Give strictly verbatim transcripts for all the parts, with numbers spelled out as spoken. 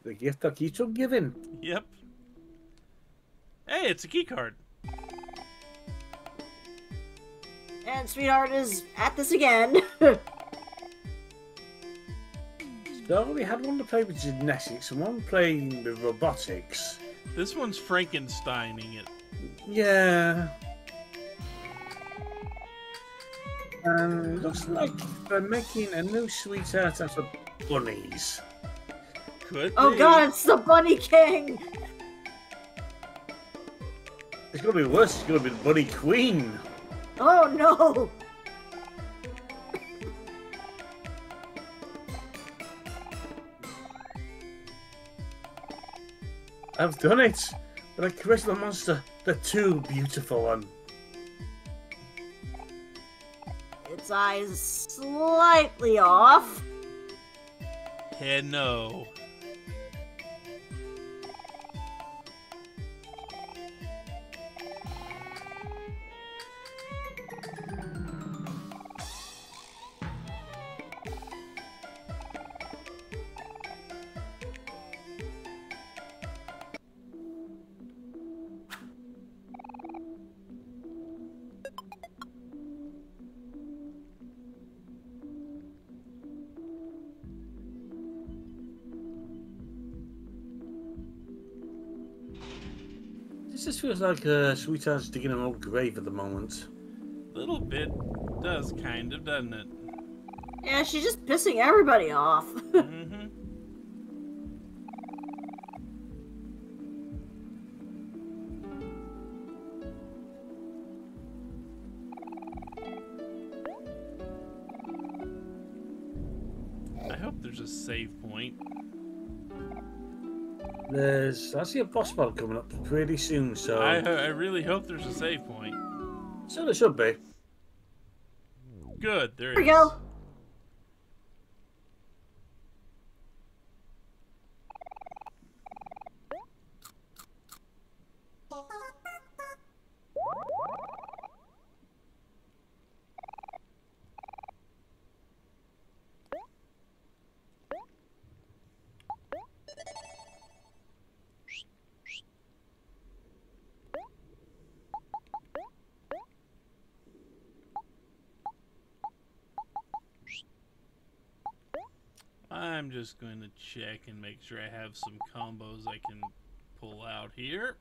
The gift that keeps on giving. Yep. Hey, it's a key card. And Sweetheart is at this again. So we had one to play with genetics and one playing with robotics. This one's Frankensteining it. Yeah. And looks like they're making a new sweetheart out of bunnies. Could Oh be. god, it's the Bunny King! It's gonna be worse, it's gonna be the Bunny Queen. Oh no! I've done it! But I created a monster, the too beautiful one. Its eyes slightly off. Head no. This just feels like uh, sweetheart's digging an old grave at the moment. Little bit does kind of, doesn't it? Yeah, she's just pissing everybody off. Mm-hmm. I hope there's a save point. There's, I see a boss battle coming up pretty soon, so... I, I really hope there's a save point. So there should be. Good, there Here we is. go. I'm just going to check and make sure I have some combos I can pull out here.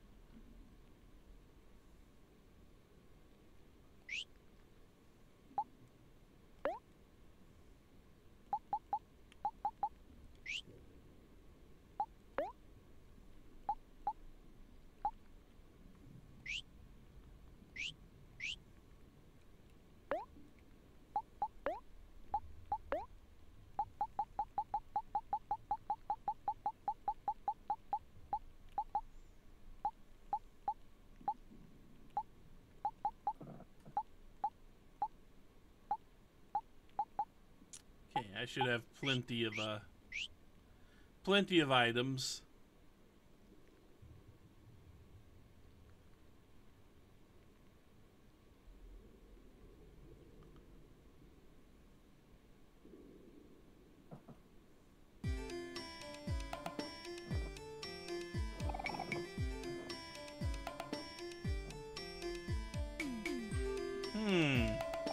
Okay, I should have plenty of uh plenty of items. Hmm.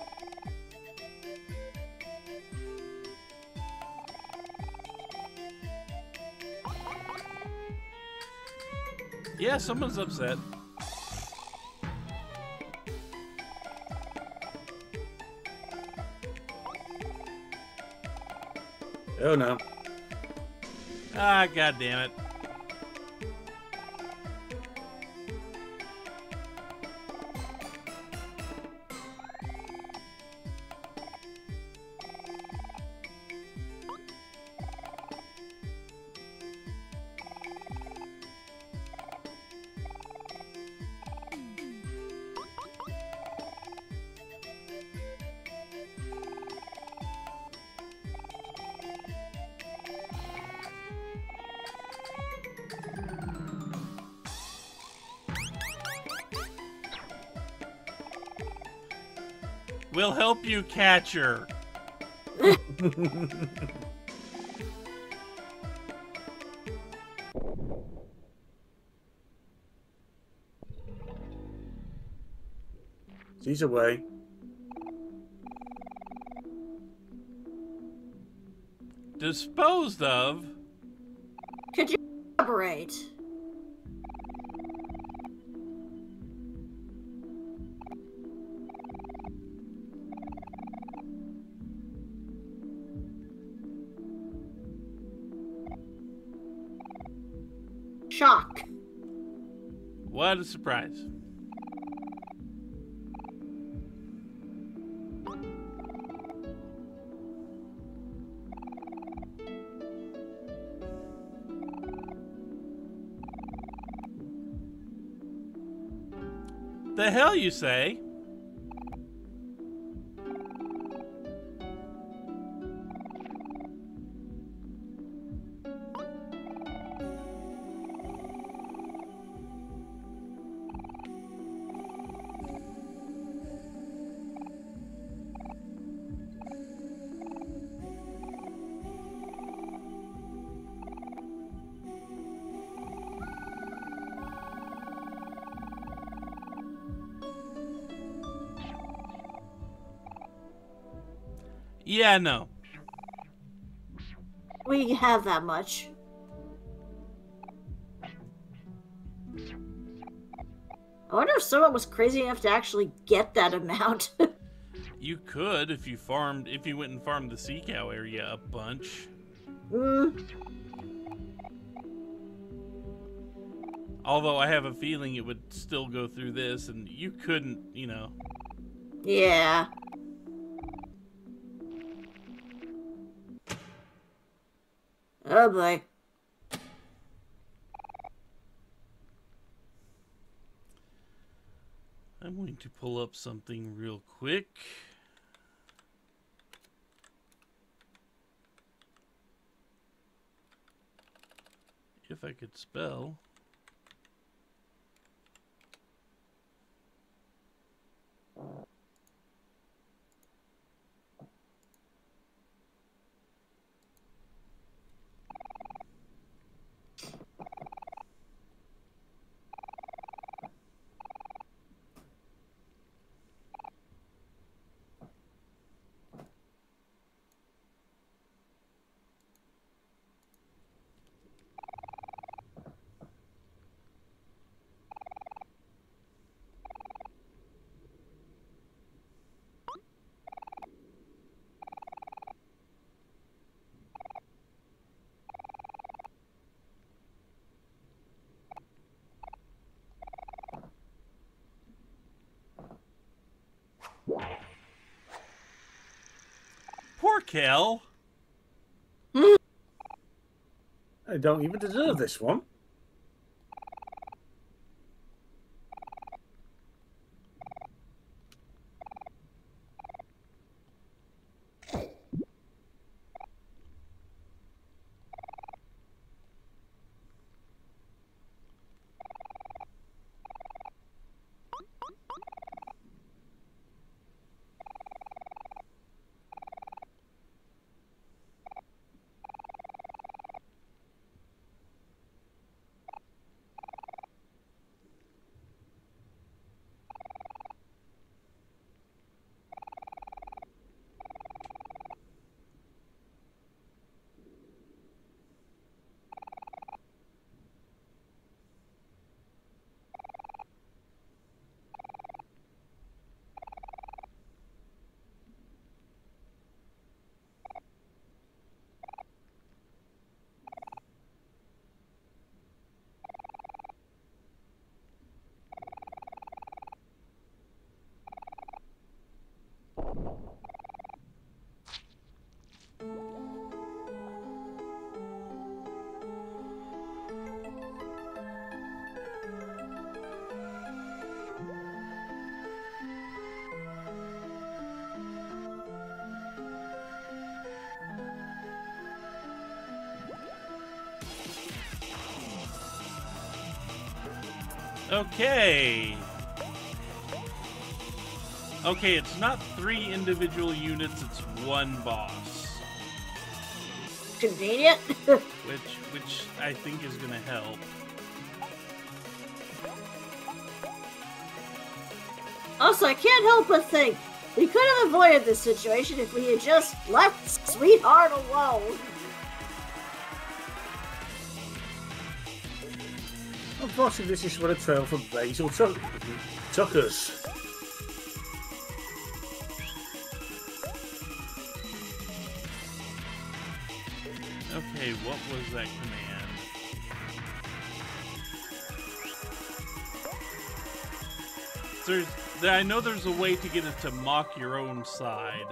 Yeah, someone's upset. Oh no. Ah, god damn it. We'll help you catch her. She's away. Disposed of? Could you elaborate? Shock. What a surprise. The hell you say? Yeah, no. We have that much. I wonder if someone was crazy enough to actually get that amount. You could if you farmed, if you went and farmed the sea cow area a bunch. Mm. Although I have a feeling it would still go through this, and you couldn't, you know. Yeah. Oh boy. I'm going to pull up something real quick. If I could spell. Poor Kel. I don't even deserve this one. Okay. Okay, it's not three individual units, it's one boss. Convenient. which which I think is gonna help. Also, I can't help but think we could have avoided this situation if we had just left Sweetheart alone. Unfortunately, this is where the trail for Basil took, took us. Okay, what was that command? There's, I know there's a way to get it to mock your own side.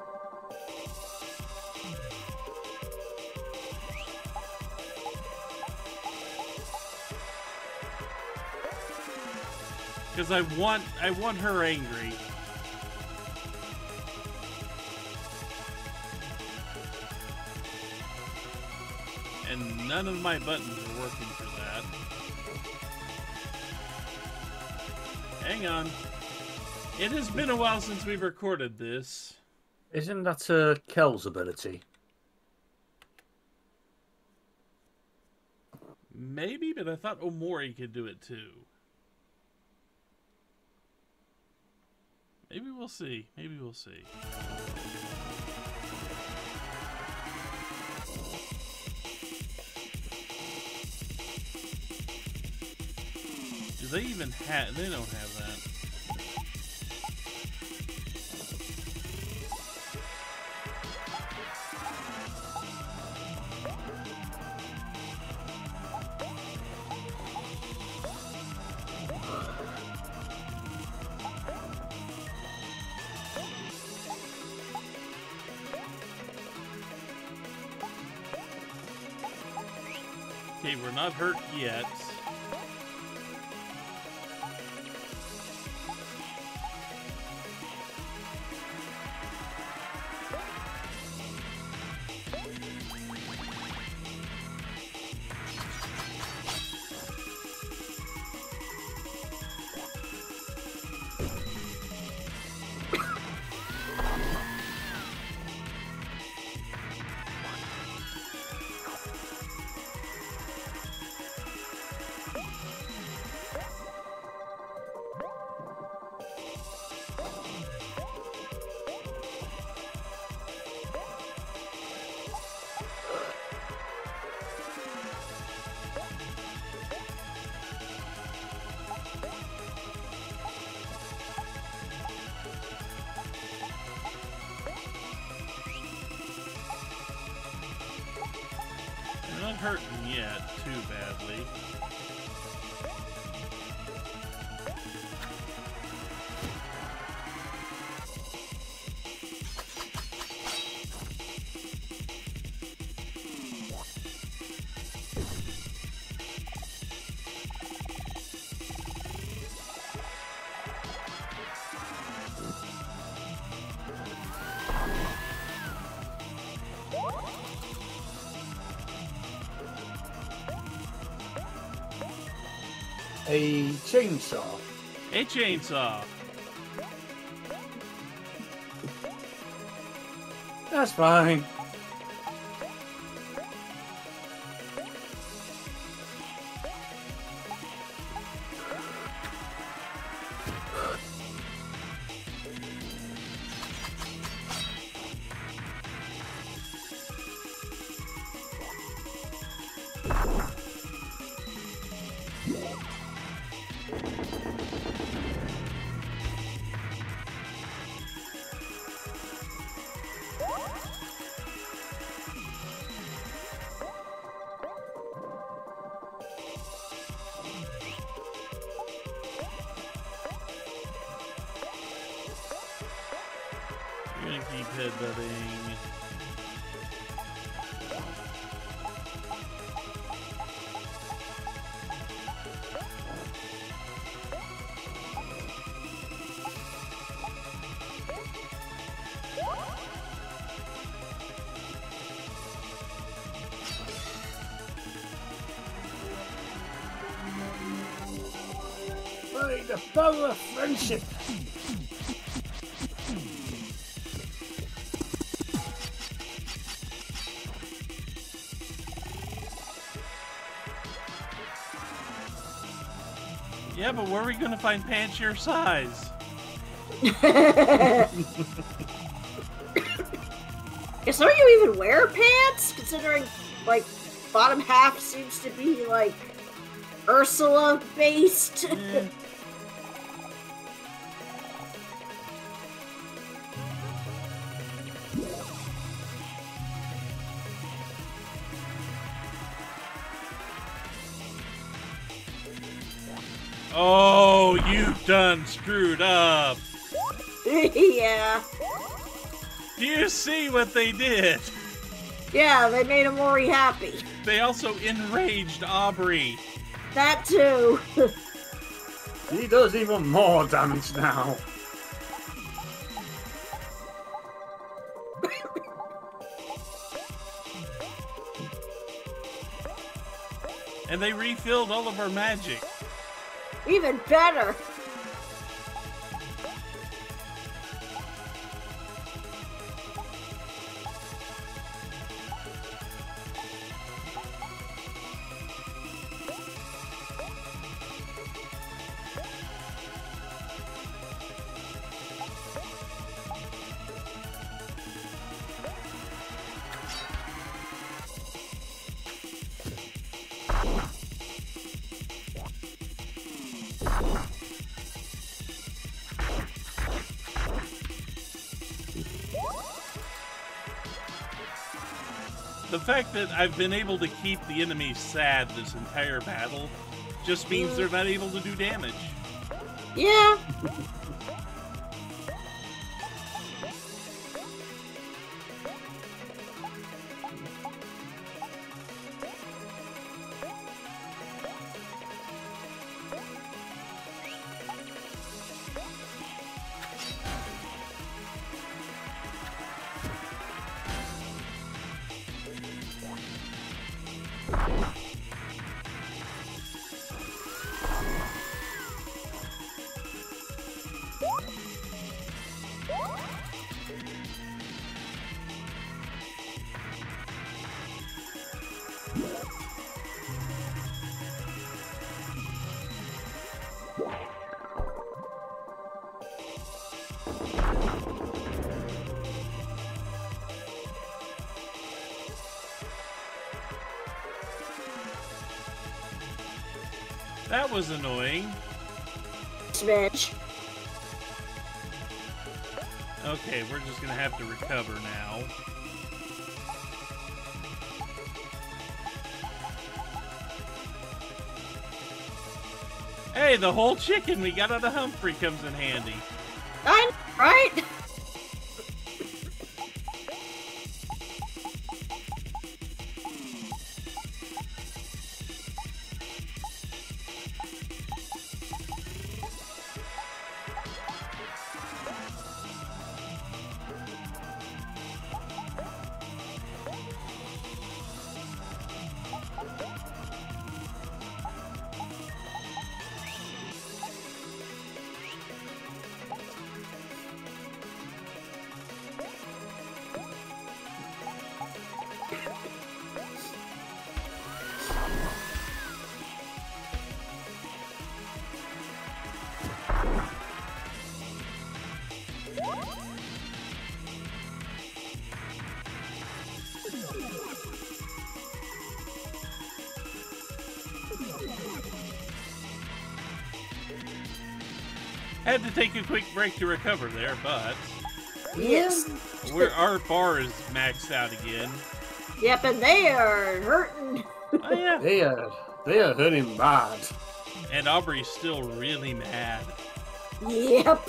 Because I want, I want her angry. And none of my buttons are working for that. Hang on. It has been a while since we've recorded this. Isn't that uh, Kel's ability? Maybe, but I thought Omori could do it too. Maybe we'll see. Maybe we'll see. Do they even have... They don't have that. Okay, we're not hurt yet. Not hurting yet too badly. A chainsaw. A chainsaw. That's fine. You're gonna keep headbutting. By the power of friendship. Yeah, but where are we gonna find pants your size? Yeah, some of you even wear pants, considering, like, bottom half seems to be, like, Ursula-based. Eh. Oh, you've done screwed up. Yeah. Do you see what they did? Yeah, they made Omori happy. They also enraged Aubrey. That too. He does even more damage now. And they refilled all of our magic. Even better. The fact that I've been able to keep the enemies sad this entire battle just means they're not able to do damage. Yeah. That was annoying. Smidge. Okay, we're just gonna have to recover now. Hey, the whole chicken we got out of Humphrey comes in handy. I know, right? Had to take a quick break to recover there, but Yes. we're, our bar is maxed out again. Yep, and they are hurting. Oh yeah. They are, they are hurting bad. And Aubrey's still really mad. Yep.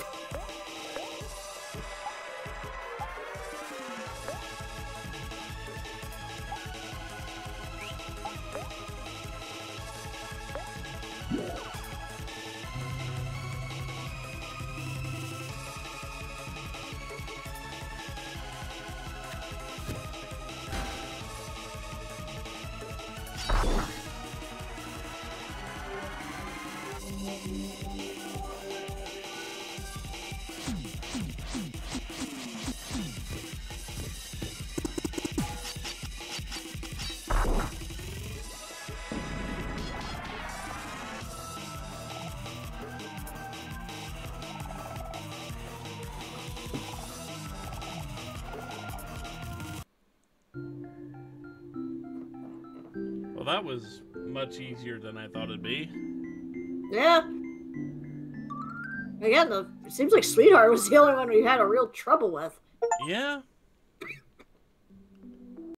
Well, that was much easier than I thought it'd be. Yeah. Again, the, it seems like Sweetheart was the only one we had a real trouble with. Yeah.